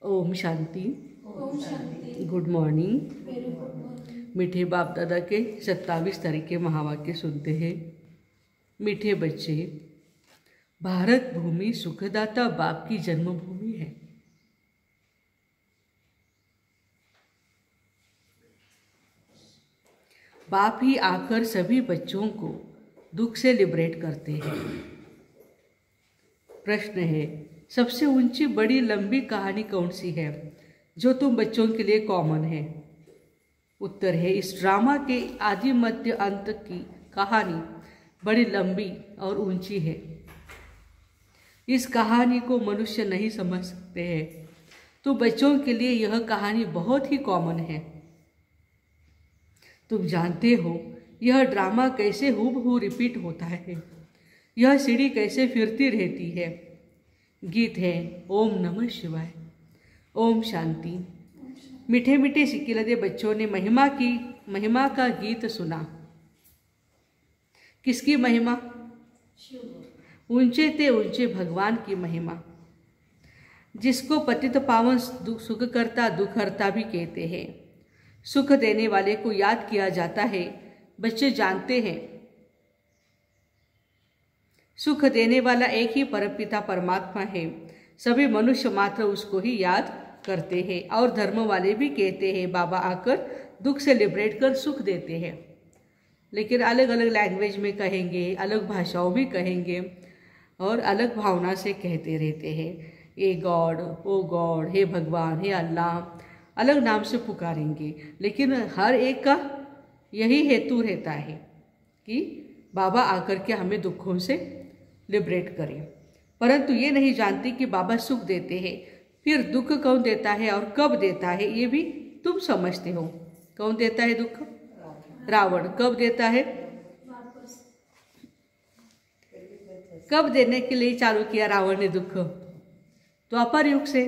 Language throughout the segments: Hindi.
ओम शांति। ओम शांति। Good morning. Very good morning. मीठे बाप दादा के 27 तारीख के महावाक्य सुनते हैं। मीठे बच्चे, भारत भूमि सुखदाता बाप की जन्मभूमि है। बाप ही आकर सभी बच्चों को दुख से लिबरेट करते हैं। प्रश्न है, सबसे ऊंची बड़ी लंबी कहानी कौन सी है जो तुम बच्चों के लिए कॉमन है? उत्तर है, इस ड्रामा के आदि मध्य अंत की कहानी बड़ी लंबी और ऊंची है। इस कहानी को मनुष्य नहीं समझ सकते हैं, तो बच्चों के लिए यह कहानी बहुत ही कॉमन है। तुम जानते हो यह ड्रामा कैसे हूबहू रिपीट होता है, यह सीढ़ी कैसे फिरती रहती है। गीत है ओम नमः शिवाय, ओम शांति। मीठे मीठे सिक्किलदे बच्चों ने महिमा का गीत सुना। किसकी महिमा? ऊंचे ते ऊंचे भगवान की महिमा, जिसको पतित पावन सुख करता दुख हरता भी कहते हैं। सुख देने वाले को याद किया जाता है। बच्चे जानते हैं सुख देने वाला एक ही परमपिता परमात्मा है। सभी मनुष्य मात्र उसको ही याद करते हैं। और धर्म वाले भी कहते हैं बाबा आकर दुख से लिबरेट कर सुख देते हैं, लेकिन अलग अलग लैंग्वेज में कहेंगे, अलग भाषाओं में कहेंगे और अलग भावना से कहते रहते हैं। ए गॉड, ओ गॉड, हे भगवान, हे अल्लाह, अलग नाम से पुकारेंगे, लेकिन हर एक का यही हेतु रहता है कि बाबा आकर के हमें दुखों से लिबरेट करें। परंतु ये नहीं जानती कि बाबा सुख देते हैं। फिर दुख कौन देता है और कब देता है ये भी तुम समझते हो। कौन देता है दुख? रावण। कब देता है? कब देने के लिए चालू किया रावण ने दुख? द्वापर युग से।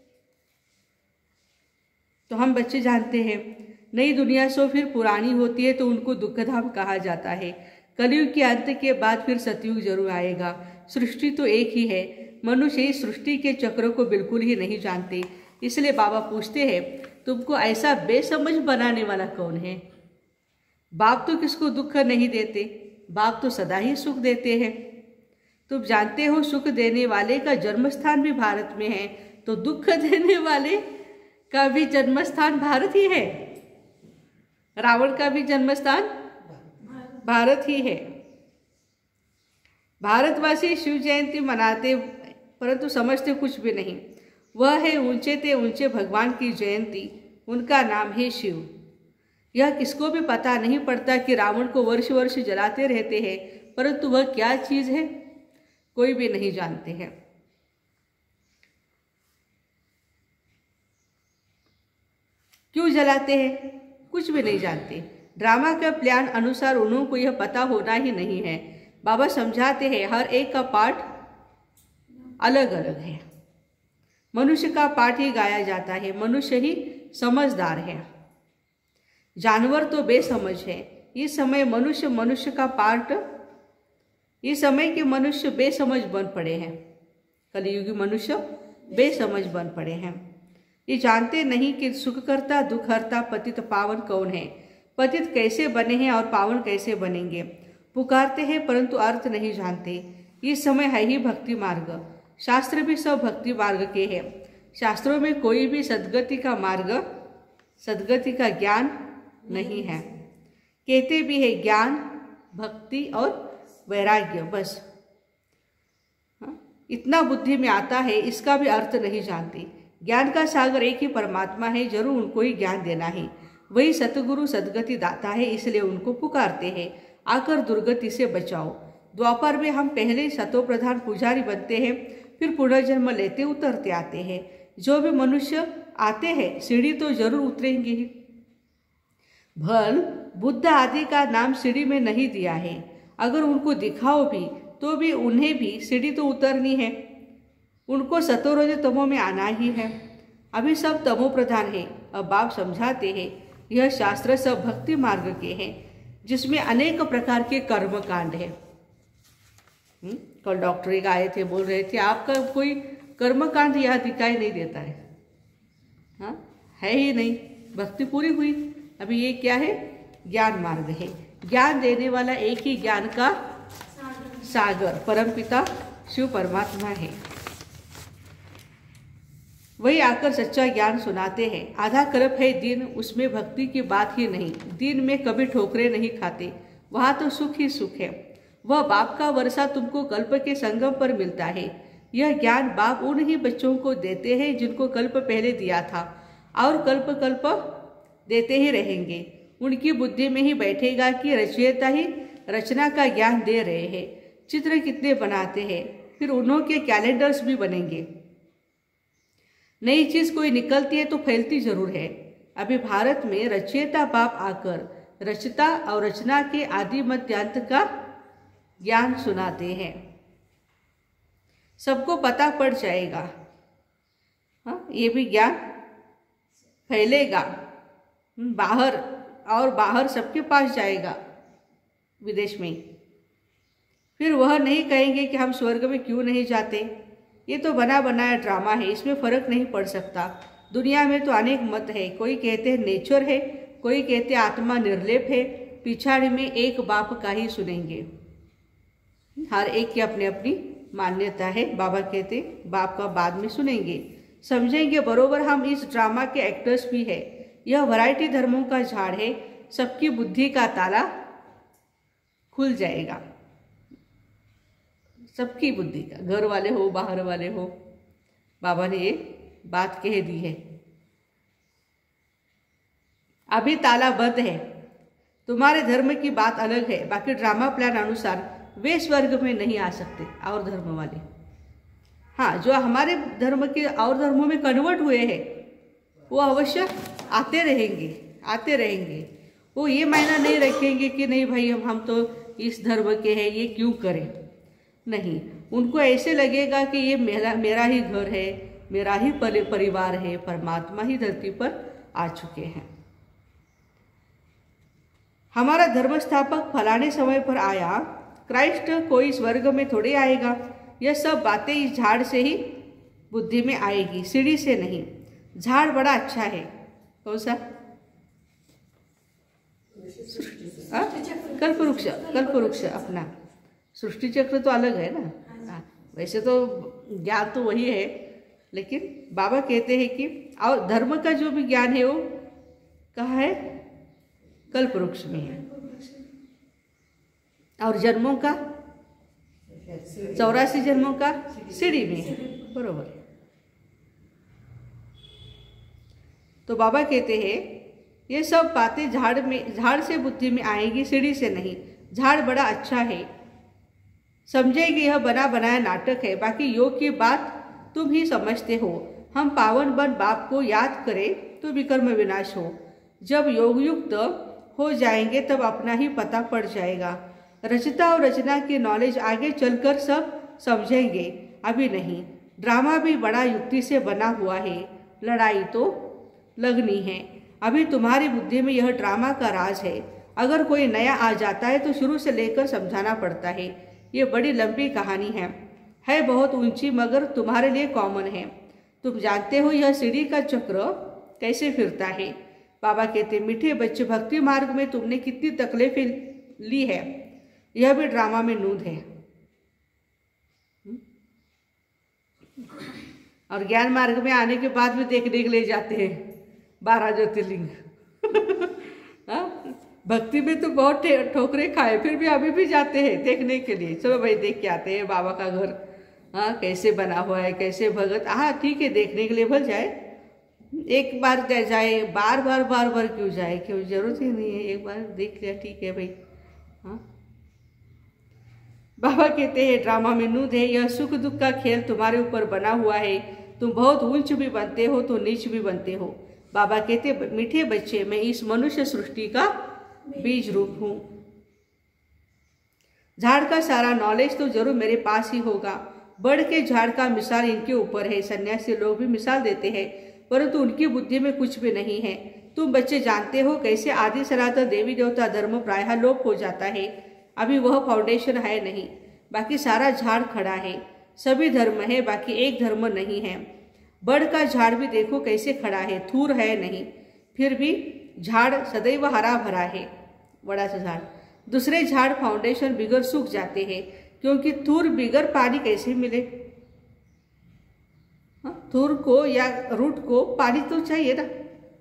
तो हम बच्चे जानते हैं नई दुनिया सो फिर पुरानी होती है तो उनको दुखधाम कहा जाता है। कलयुग के अंत के बाद फिर सतयुग जरूर आएगा। सृष्टि तो एक ही है। मनुष्य इस सृष्टि के चक्रों को बिल्कुल ही नहीं जानते। इसलिए बाबा पूछते हैं तुमको ऐसा बेसमझ बनाने वाला कौन है? बाप तो किसको दुख नहीं देते, बाप तो सदा ही सुख देते हैं। तुम जानते हो सुख देने वाले का जन्मस्थान भी भारत में है, तो दुख देने वाले का भी जन्मस्थान भारत ही है। रावण का भी जन्मस्थान भारत ही है। भारतवासी शिव जयंती मनाते परंतु समझते कुछ भी नहीं। वह है ऊंचे ते ऊंचे भगवान की जयंती, उनका नाम है शिव। यह किसको भी पता नहीं पड़ता कि रावण को वर्ष वर्ष जलाते रहते हैं, परंतु वह क्या चीज है कोई भी नहीं जानते हैं। क्यों जलाते हैं कुछ भी नहीं जानते। ड्रामा के प्लान अनुसार उन्हों को यह पता होना ही नहीं है। बाबा समझाते हैं हर एक का पाठ अलग अलग है। मनुष्य का पाठ ही गाया जाता है। मनुष्य ही समझदार है, जानवर तो बेसमझ है। इस समय मनुष्य का पाठ, इस समय के मनुष्य बेसमझ बन पड़े हैं। कलियुगी मनुष्य बेसमझ बन पड़े हैं। ये जानते नहीं कि सुखकर्ता दुखहर्ता पतित पावन कौन है, पतित कैसे बने हैं और पावन कैसे बनेंगे। पुकारते हैं परंतु अर्थ नहीं जानते। इस समय है ही भक्ति मार्ग। शास्त्र भी सब भक्ति मार्ग के हैं। शास्त्रों में कोई भी सद्गति का मार्ग, सद्गति का ज्ञान नहीं है। कहते भी है ज्ञान, भक्ति और वैराग्य, बस इतना बुद्धि में आता है। इसका भी अर्थ नहीं जानते। ज्ञान का सागर एक ही परमात्मा है, जरूर उनको ही ज्ञान देना है। वही सतगुरु सदगति दाता है, इसलिए उनको पुकारते हैं आकर दुर्गति से बचाओ। द्वापर में हम पहले सतो प्रधान पुजारी बनते हैं, फिर पुनर्जन्म लेते उतरते आते हैं। जो भी मनुष्य आते हैं सीढ़ी तो जरूर उतरेंगे ही। भल बुद्ध आदि का नाम सीढ़ी में नहीं दिया है। अगर उनको दिखाओ भी तो भी उन्हें भी सीढ़ी तो उतरनी है। उनको सतोरज तमो में आना ही है। अभी सब तमो प्रधान है। अब बाप समझाते हैं यह शास्त्र सब भक्ति मार्ग के हैं, जिसमें अनेक प्रकार के कर्म कांड है। कल डॉक्टर एक आए थे, बोल रहे थे आपका कोई कर्म कांड यहाँ दिखाई नहीं देता है। हाँ, है ही नहीं, भक्ति पूरी हुई। अभी ये क्या है? ज्ञान मार्ग है। ज्ञान देने वाला एक ही ज्ञान का सागर परमपिता शिव परमात्मा है। वही आकर सच्चा ज्ञान सुनाते हैं। आधा कल्प है दिन, उसमें भक्ति की बात ही नहीं। दिन में कभी ठोकरे नहीं खाते, वहाँ तो सुख ही सुख है। वह बाप का वर्षा तुमको कल्प के संगम पर मिलता है। यह ज्ञान बाप उन ही बच्चों को देते हैं जिनको कल्प पहले दिया था, और कल्प कल्प देते ही रहेंगे। उनकी बुद्धि में ही बैठेगा कि रचयिता ही रचना का ज्ञान दे रहे हैं। चित्र कितने बनाते हैं, फिर उन्हों के कैलेंडर्स भी बनेंगे। नई चीज कोई निकलती है तो फैलती जरूर है। अभी भारत में रचयिता बाप आकर रचता और रचना के आदि मध्यांत का ज्ञान सुनाते हैं। सबको पता पड़ जाएगा। हाँ, ये भी ज्ञान फैलेगा बाहर, और बाहर सबके पास जाएगा विदेश में। फिर वह नहीं कहेंगे कि हम स्वर्ग में क्यों नहीं जाते। ये तो बना बनाया ड्रामा है, इसमें फर्क नहीं पड़ सकता। दुनिया में तो अनेक मत है। कोई कहते हैं नेचर है, कोई कहते आत्मा निर्लेप है। पिछाड़ी में एक बाप का ही सुनेंगे। हर एक की अपनी अपनी मान्यता है। बाबा कहते बाप का बाद में सुनेंगे, समझेंगे बरोबर। हम इस ड्रामा के एक्टर्स भी है। यह वैरायटी धर्मों का झाड़ है। सबकी बुद्धि का ताला खुल जाएगा, सबकी बुद्धि का, घर वाले हो बाहर वाले हो। बाबा ने ये बात कह दी है। अभी ताला बंद है। तुम्हारे धर्म की बात अलग है, बाकी ड्रामा प्लान अनुसार वे स्वर्ग में नहीं आ सकते और धर्म वाले। हाँ, जो हमारे धर्म के और धर्मों में कन्वर्ट हुए हैं वो अवश्य आते रहेंगे, आते रहेंगे। वो ये मायना नहीं रखेंगे कि नहीं भाई हम तो इस धर्म के हैं, ये क्यों करें। नहीं, उनको ऐसे लगेगा कि ये मेरा ही घर है, मेरा ही परिवार है। परमात्मा ही धरती पर आ चुके हैं। हमारा धर्म स्थापक फलाने समय पर आया। क्राइस्ट कोई स्वर्ग में थोड़े आएगा। यह सब बातें इस झाड़ से ही बुद्धि में आएगी, सीढ़ी से नहीं। झाड़ बड़ा अच्छा है। कौन सा? कल्पवृक्ष, कल्पवृक्ष अपना। सृष्टि चक्र तो अलग है ना। वैसे तो ज्ञान तो वही है, लेकिन बाबा कहते हैं कि और धर्म का जो भी ज्ञान है वो कहाँ है? कल्पवृक्ष में है। और जन्मों का 84 जन्मों का सीढ़ी में है। बरोबर। तो बाबा कहते हैं ये सब बातें झाड़ से बुद्धि में आएंगी, सीढ़ी से नहीं। झाड़ बड़ा अच्छा है, समझेंगे यह बना बनाया नाटक है। बाकी योग की बात तुम ही समझते हो। हम पावन बन बाप को याद करें तो विकर्म विनाश हो। जब योग युक्त हो जाएंगे तब अपना ही पता पड़ जाएगा। रचता और रचना की नॉलेज आगे चलकर सब समझेंगे, अभी नहीं। ड्रामा भी बड़ा युक्ति से बना हुआ है, लड़ाई तो लगनी है। अभी तुम्हारी बुद्धि में यह ड्रामा का राज है। अगर कोई नया आ जाता है तो शुरू से लेकर समझाना पड़ता है। ये बड़ी लंबी कहानी है बहुत ऊंची, मगर तुम्हारे लिए कॉमन है। तुम जानते हो यह सीढ़ी का चक्र कैसे फिरता है। बाबा कहते मीठे बच्चे, भक्ति मार्ग में तुमने कितनी तकलीफें ली है, यह भी ड्रामा में नूंद है। और ज्ञान मार्ग में आने के बाद भी देखने के लिए जाते हैं 12 ज्योतिर्लिंग। भक्ति में तो बहुत ठोकरे खाए, फिर भी अभी भी जाते हैं देखने के लिए। चलो भाई देख के आते हैं बाबा का घर, हाँ कैसे बना हुआ है, कैसे भगत। हाँ ठीक है, देखने के लिए भल जाए, एक बार जाए, बार बार क्यों जाए, क्यों जरूरत ही नहीं है। एक बार देख लिया ठीक है भाई। हाँ, बाबा कहते हैं ड्रामा में नूद है। यह सुख दुख का खेल तुम्हारे ऊपर बना हुआ है। तुम बहुत ऊंच भी बनते हो तो नीच भी बनते हो। बाबा कहते मीठे बच्चे, मैं इस मनुष्य सृष्टि का बीज रूप हूँ। झाड़ का सारा नॉलेज तो जरूर मेरे पास ही होगा। बढ़ के झाड़ का मिसाल इनके ऊपर है। सन्यासी लोग भी मिसाल देते हैं, परंतु उनकी बुद्धि में कुछ भी नहीं है। तुम बच्चे जानते हो कैसे आदि सनातन देवी देवता धर्म प्रायः लोप हो जाता है। अभी वह फाउंडेशन है नहीं, बाकी सारा झाड़ खड़ा है। सभी धर्म है, बाकी एक धर्म नहीं है। बड़ का झाड़ भी देखो कैसे खड़ा है, थूर है नहीं, फिर भी झाड़ सदैव हरा भरा है, बड़ा सा झाड़। दूसरे झाड़ फाउंडेशन बिगर सूख जाते हैं, क्योंकि थूर बिगर पानी कैसे मिले। थूर को या रूट को पानी तो चाहिए ना।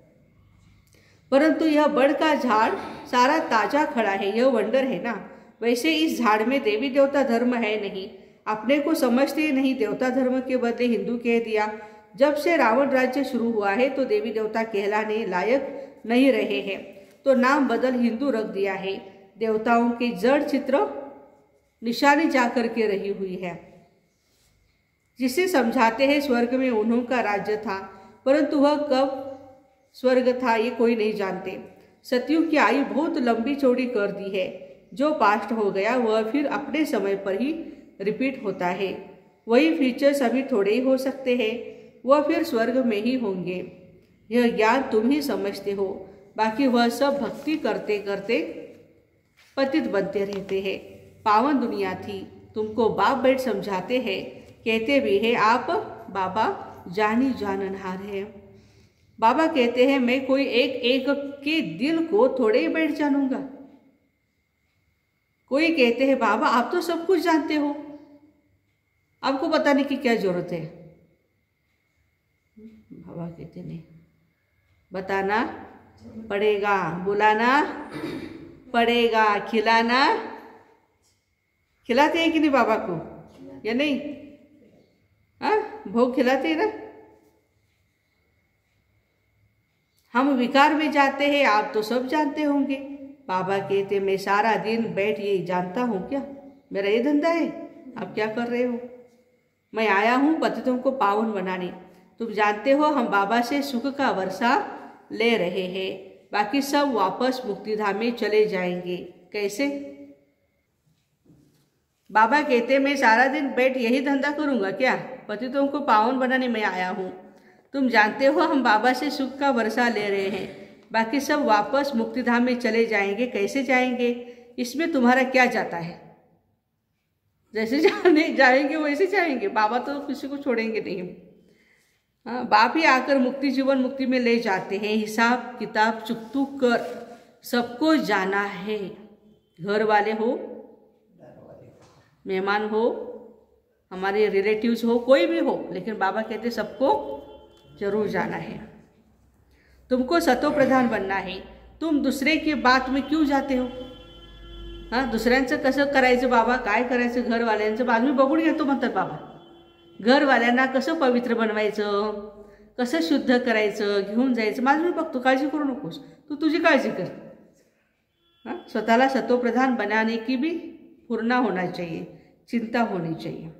परंतु यह बड़ का झाड़ सारा ताजा खड़ा है, यह वंडर है ना। वैसे इस झाड़ में देवी देवता धर्म है नहीं, अपने को समझते ही नहीं, देवता धर्म के बदले हिंदू कह दिया। जब से रावण राज्य शुरू हुआ है तो देवी देवता कहलाने लायक नहीं रहे हैं, तो नाम बदल हिंदू रख दिया है। देवताओं के जड़ चित्र निशानी जाकर के रही हुई है, जिसे समझाते हैं स्वर्ग में उन्हों का राज्य था, परंतु वह कब स्वर्ग था ये कोई नहीं जानते। सतयुग की आयु बहुत लंबी चौड़ी कर दी है, जो पास्ट हो गया वह फिर अपने समय पर ही रिपीट होता है। वही फीचर्स अभी थोड़े ही हो सकते हैं, वह फिर स्वर्ग में ही होंगे। यह ज्ञान तुम ही समझते हो, बाकी वह सब भक्ति करते करते पतित बनते रहते हैं। पावन दुनिया थी, तुमको बाप बैठ समझाते हैं, कहते भी है आप बाबा जानी जाननहार है। बाबा कहते हैं मैं कोई एक एक के दिल को थोड़े ही बैठ जानूंगा। कोई कहते हैं बाबा आप तो सब कुछ जानते हो, आपको बताने की क्या जरूरत है। बाबा कहते नहीं, बताना पड़ेगा, बुलाना पड़ेगा, खिलाना। खिलाते हैं कि नहीं बाबा को या नहीं? हाँ, भोग खिलाते हैं ना। हम विकार में जाते हैं, आप तो सब जानते होंगे। बाबा कहते मैं सारा दिन बैठ यही जानता हूँ क्या, मेरा ये धंधा है, आप क्या कर रहे हो। मैं आया हूँ पतितों को पावन बनाने। तुम जानते हो हम बाबा से सुख का वर्षा ले रहे हैं, बाकी सब वापस मुक्तिधाम में चले जाएंगे। कैसे? बाबा कहते मैं सारा दिन बैठ यही धंधा करूँगा क्या, पतितों को पावन बनाने में आया हूँ। तुम जानते हो हम बाबा से सुख का वर्षा ले रहे हैं, बाकी सब वापस मुक्तिधाम में चले जाएंगे। कैसे जाएंगे, इसमें तुम्हारा क्या जाता है। जैसे जाएंगे वैसे जाएंगे, बाबा तो किसी को छोड़ेंगे नहीं। हाँ, बाप ही आकर मुक्ति जीवन मुक्ति में ले जाते हैं। हिसाब किताब चुकतू कर सबको जाना है, घर वाले हो, मेहमान हो, हमारे रिलेटिव्स हो, कोई भी हो, लेकिन बाबा कहते सबको जरूर जाना है। तुमको सतो प्रधान बनना है, तुम दुसरे की बात में क्यों जाते हो। हाँ, दुसऱ्यांचं कसं करायचं बाबा, काय करायचं घरवाल्यांचं, बाद मी बघून घेतो म्हणतात बाबा। घरवाल्यांना कसं पवित्र बनवायचं, कसं शुद्ध करायचं, घेऊन जायचं, माझं मी बघतो, काळजी करू नकोस, तू तुझी काळजी कर। हाँ, स्वतःला सतोप्रधान बनाने की भी पूर्ण होना चाहिए, चिंता होनी चाहिए।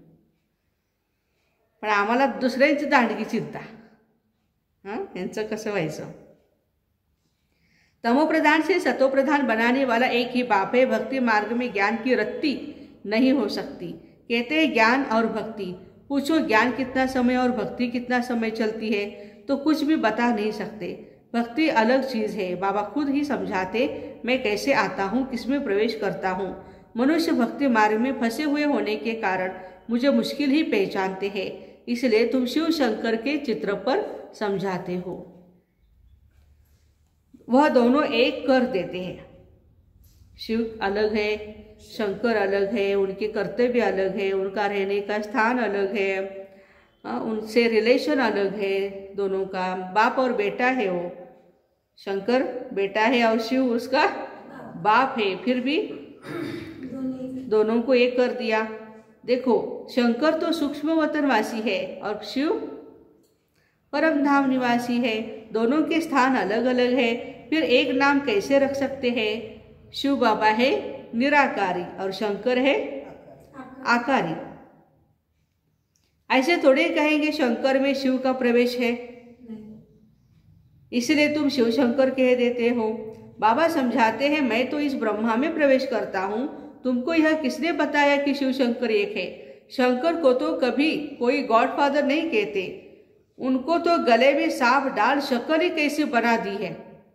पण आम्हाला दुसऱ्यांची दांडगी चिंता, हाँ, यांचं कसं व्हायचं। तमोप्रधान से सतोप्रधान बनाने वाला एक ही बाप है। भक्ति मार्ग में ज्ञान की रत्ती नहीं हो सकती। कहते हैं ज्ञान और भक्ति, पूछो ज्ञान कितना समय और भक्ति कितना समय चलती है तो कुछ भी बता नहीं सकते। भक्ति अलग चीज़ है। बाबा खुद ही समझाते मैं कैसे आता हूँ, किसमें प्रवेश करता हूँ। मनुष्य भक्ति मार्ग में फंसे हुए होने के कारण मुझे मुश्किल ही पहचानते हैं, इसलिए तुम शिव शंकर के चित्र पर समझाते हो। वह दोनों एक कर देते हैं। शिव अलग है, शंकर अलग है, उनके कर्तव्य अलग है, उनका रहने का स्थान अलग है, उनसे रिलेशन अलग है दोनों का। बाप और बेटा है, वो शंकर बेटा है और शिव उसका बाप है, फिर भी दोनों को एक कर दिया। देखो शंकर तो सूक्ष्म वतनवासी है और शिव परम धाम निवासी है, दोनों के स्थान अलग अलग है, फिर एक नाम कैसे रख सकते हैं। शिव बाबा है निराकारी और शंकर है आकारी। ऐसे थोड़े कहेंगे शंकर में शिव का प्रवेश है, इसलिए तुम शिव शंकर कह देते हो। बाबा समझाते हैं मैं तो इस ब्रह्मा में प्रवेश करता हूँ, तुमको यह किसने बताया कि शिव शंकर एक है। शंकर को तो कभी कोई गॉडफादर नहीं कहते, उनको तो गले में सांप डाल शक्कर ही कैसे बना दी है।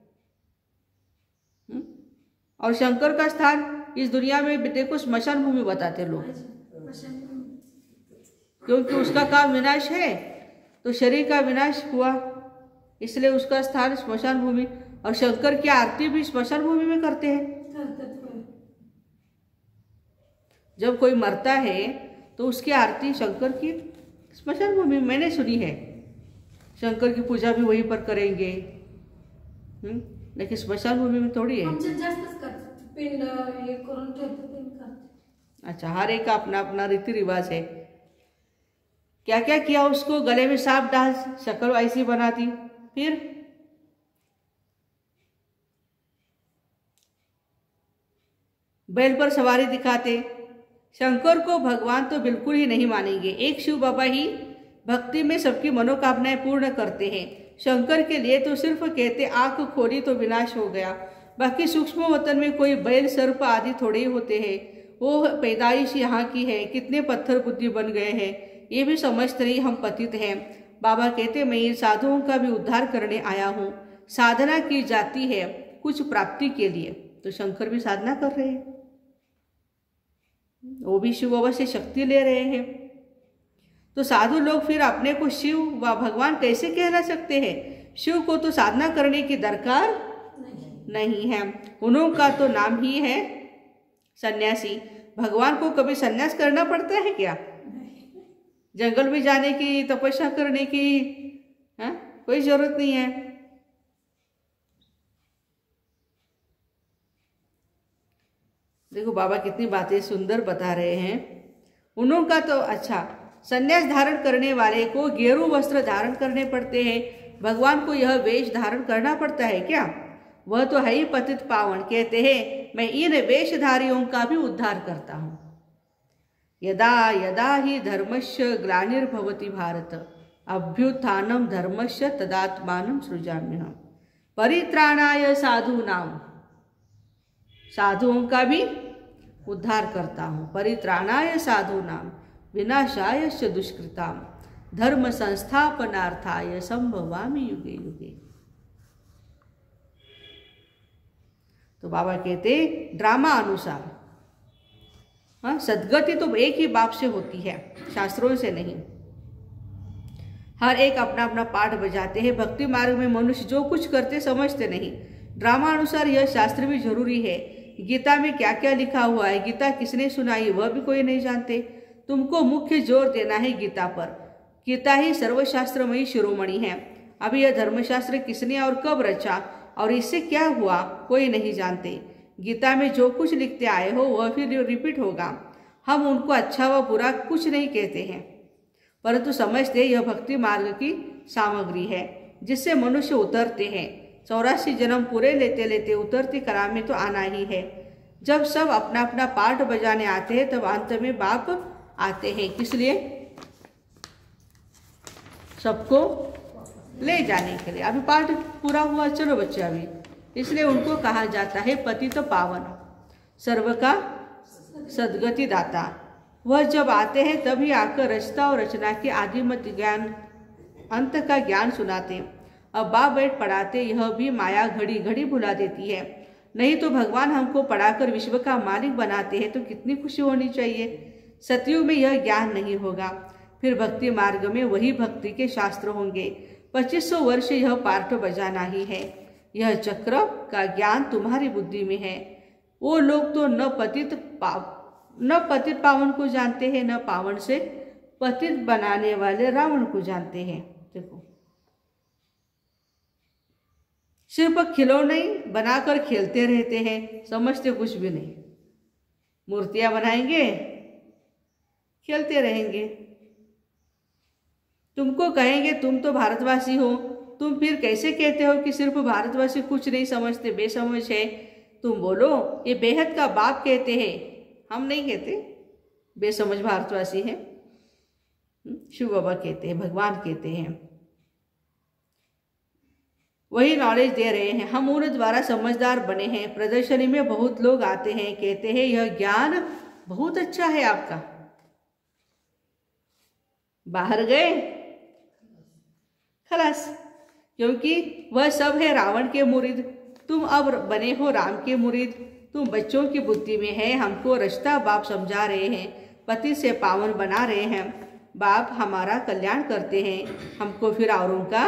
और शंकर का स्थान इस दुनिया में देखो स्मशान भूमि बताते लोग, क्योंकि उसका काम विनाश है तो शरीर का विनाश हुआ, इसलिए उसका स्थान स्मशान भूमि। और शंकर की आरती भी स्मशान भूमि में करते हैं। जब कोई मरता है तो उसकी आरती शंकर की स्मशान भूमि में मैंने सुनी है। शंकर की पूजा भी वहीं पर करेंगे, लेकिन स्मशान भूमि में थोड़ी है। पिंड हे करून ठेवतो, पिंड करते। अच्छा, हर एक का अपना अपना रीति रिवाज है। क्या क्या किया उसको, गले में सांप डाल शक्ल ऐसी बना दी, फिर बैल पर सवारी दिखाते। शंकर को भगवान तो बिल्कुल ही नहीं मानेंगे। एक शिव बाबा ही भक्ति में सबकी मनोकामनाएं पूर्ण करते हैं। शंकर के लिए तो सिर्फ कहते आंख खोली तो विनाश हो गया। बाकी सूक्ष्म वतन में कोई बैल सर्प आदि थोड़े ही होते हैं। वो पैदाइश यहाँ की है, कितने पत्थर बुद्धि बन गए हैं, ये भी समझते नहीं हम पतित हैं। बाबा कहते मैं इन साधुओं का भी उद्धार करने आया हूँ। साधना की जाती है कुछ प्राप्ति के लिए, तो शंकर भी साधना कर रहे हैं, वो भी शिव बाबा से शक्ति ले रहे हैं। तो साधु लोग फिर अपने को शिव व भगवान कैसे कहला सकते हैं? शिव को तो साधना करने की दरकार नहीं है, उनका तो नाम ही है सन्यासी। भगवान को कभी सन्यास करना पड़ता है क्या? जंगल में जाने की, तपस्या करने की कोई जरूरत नहीं है। देखो बाबा कितनी बातें सुंदर बता रहे हैं। उनका तो अच्छा, संन्यास धारण करने वाले को गेरू वस्त्र धारण करने पड़ते हैं, भगवान को यह वेश धारण करना पड़ता है क्या? वह तो है ही पतित पावन। कहते हैं मैं इन वेशधारियों का भी उद्धार करता हूँ। यदा यदा ही धर्मस्य ग्लानिर्भवति भारत अभ्युत्थानं धर्मस्य तदात्मानं सृजाम्यहम्। परित्राणाय साधूनां, साधुओं का भी उद्धार करता हूँ। परित्राणाय साधूनां विनाशाय च दुष्कृतां धर्म संस्थापनार्थाय संभवामि युगे युगे। तो बाबा कहते ड्रामा अनुसार सदगति तो एक ही बाप से होती है, शास्त्रों से नहीं। हर एक अपना अपना पाठ बजाते हैं। भक्ति मार्ग में मनुष्य जो कुछ करते समझते नहीं। ड्रामा अनुसार यह शास्त्र भी जरूरी है। गीता में क्या क्या लिखा हुआ है, गीता किसने सुनाई, वह भी कोई नहीं जानते। तुमको मुख्य जोर देना है गीता पर। गीता ही सर्वशास्त्रमयी शिरोमणि है। अभी यह धर्मशास्त्र किसने और कब रचा और इससे क्या हुआ, कोई नहीं जानते। गीता में जो कुछ लिखते आए हो वह फिर रिपीट होगा। हम उनको अच्छा व बुरा कुछ नहीं कहते हैं, परंतु समझते यह भक्ति मार्ग की सामग्री है जिससे मनुष्य उतरते हैं। 84 जन्म पूरे लेते लेते उतरती कला में तो आना ही है। जब सब अपना अपना पार्ट बजाने आते हैं तब अंत में बाप आते हैं, किस लिए? सबको ले जाने के लिए। अभी पार्ट पूरा हुआ, चलो बच्चे अभी, इसलिए उनको कहा जाता है पतित पावन, सर्व का सद्गति दाता। वह जब आते हैं तभी आकर रचता और रचना के आदि मत ज्ञान, अंत का ज्ञान सुनाते। अब बाप बैठ पढ़ाते, यह भी माया घड़ी घड़ी भुला देती है। नहीं तो भगवान हमको पढ़ाकर विश्व का मालिक बनाते हैं तो कितनी खुशी होनी चाहिए। सतयुग में यह ज्ञान नहीं होगा, फिर भक्ति मार्ग में वही भक्ति के शास्त्र होंगे। 2500 वर्ष यह पार्ट बजाना ही है। यह चक्र का ज्ञान तुम्हारी बुद्धि में है। वो लोग तो न पतित पावन को जानते हैं, न पावन से पतित बनाने वाले रावण को जानते हैं। देखो, सिर्फ खिलौने बनाकर खेलते रहते हैं, समझते कुछ भी नहीं। मूर्तियां बनाएंगे, खेलते रहेंगे। तुमको कहेंगे तुम तो भारतवासी हो, तुम फिर कैसे कहते हो कि सिर्फ भारतवासी कुछ नहीं समझते, बेसमझ है? तुम बोलो ये बेहद का बाप कहते हैं, हम नहीं कहते बेसमझ भारतवासी है। शिव बाबा कहते हैं, भगवान कहते हैं, वही नॉलेज दे रहे हैं। हम उन द्वारा समझदार बने हैं। प्रदर्शनी में बहुत लोग आते हैं, कहते हैं यह ज्ञान बहुत अच्छा है आपका। बाहर गए खलास, क्योंकि वह सब है रावण के मुरीद। तुम अब बने हो राम के मुरीद। तुम बच्चों की बुद्धि में है, हमको रचता बाप समझा रहे हैं, पति से पावन बना रहे हैं। बाप हमारा कल्याण करते हैं, हमको फिर औरों का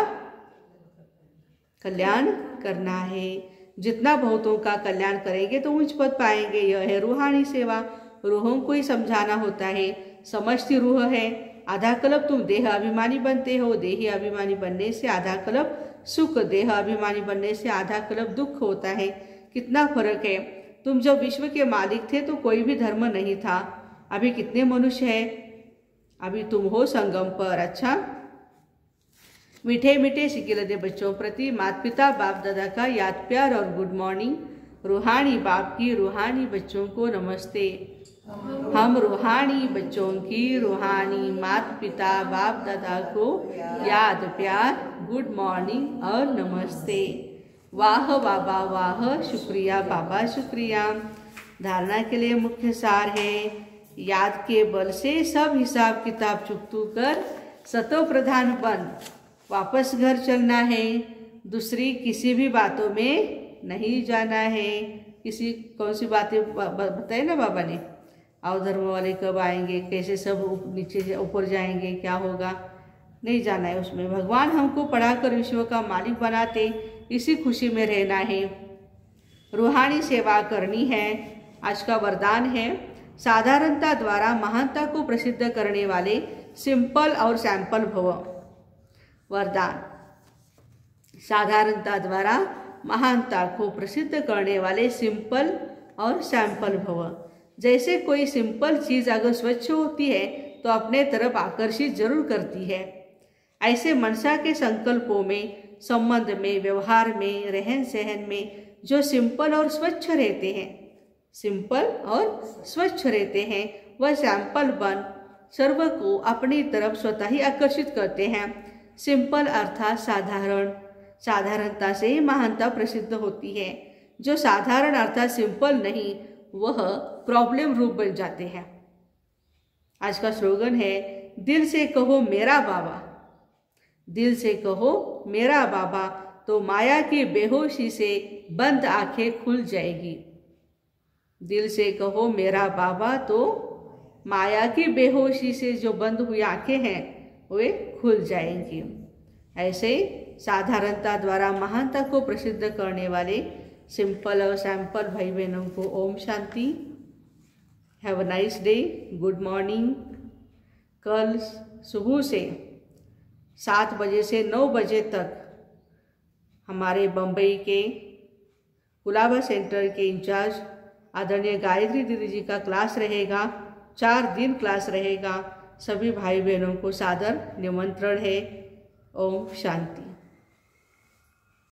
कल्याण करना है। जितना बहुतों का कल्याण करेंगे तो उच्च पद पाएंगे। यह है रूहानी सेवा। रूहों को ही समझाना होता है। समझती रूह है। आधा कल्प तुम देह अभिमानी बनते हो। देही अभिमानी बनने से आधा कल्प सुख, देह अभिमानी बनने से आधा कल्प दुख होता है। कितना फर्क है। तुम जब विश्व के मालिक थे तो कोई भी धर्म नहीं था। अभी कितने मनुष्य हैं? अभी तुम हो संगम पर। अच्छा, मीठे मीठे सिकिलदे बच्चों प्रति माता पिता बाप दादा का याद प्यार और गुड मॉर्निंग। रूहानी बाप की रूहानी बच्चों को नमस्ते। हम रूहानी बच्चों की रूहानी माता पिता बाप दादा को याद प्यार, गुड मॉर्निंग और नमस्ते। वाह बाबा वाह, शुक्रिया बाबा शुक्रिया। धारणा के लिए मुख्य सार है, याद के बल से सब हिसाब किताब चुकतू कर सतो प्रधान बन वापस घर चलना है। दूसरी किसी भी बातों में नहीं जाना है। किसी कौन सी बातें बताए ना बाबा ने, आओ धर्म वाले कब आएंगे, कैसे सब नीचे ऊपर जाएंगे, क्या होगा, नहीं जाना है उसमें। भगवान हमको पढ़ाकर विश्व का मालिक बनाते, इसी खुशी में रहना है। रूहानी सेवा करनी है। आज का वरदान है, साधारणता द्वारा महानता को प्रसिद्ध करने वाले सिंपल और सैंपल भव। वरदान, साधारणता द्वारा महानता को प्रसिद्ध करने वाले सिंपल और सैंपल भव। जैसे कोई सिंपल चीज अगर स्वच्छ होती है तो अपने तरफ आकर्षित जरूर करती है। ऐसे मनसा के संकल्पों में, संबंध में, व्यवहार में, रहन सहन में जो सिंपल और स्वच्छ रहते हैं, सिंपल और स्वच्छ रहते हैं, वह सैंपल बन सर्व को अपनी तरफ स्वतः ही आकर्षित करते हैं। सिंपल अर्थात साधारण, साधारणता से ही महानता प्रसिद्ध होती है। जो साधारण अर्थात सिंपल नहीं, वह प्रॉब्लम रूप बन जाते हैं। आज का स्लोगन है, दिल से कहो मेरा बाबा, दिल से कहो मेरा बाबा, तो माया की बेहोशी से बंद आंखें खुल जाएगी। दिल से कहो मेरा बाबा, तो माया की बेहोशी से जो बंद हुई आंखें हैं वे खुल जाएंगी। ऐसे साधारणता द्वारा महानता को प्रसिद्ध करने वाले सिंपल और सैंपल भाई बहनों को ओम शांति। Have a nice day, good morning. कल सुबह से 7 बजे से 9 बजे तक हमारे बम्बई के कुलाबा सेंटर के इंचार्ज आदरणीय गायत्री दीदी जी का क्लास रहेगा। 4 दिन क्लास रहेगा। सभी भाई बहनों को सादर निमंत्रण है। ओम शांति।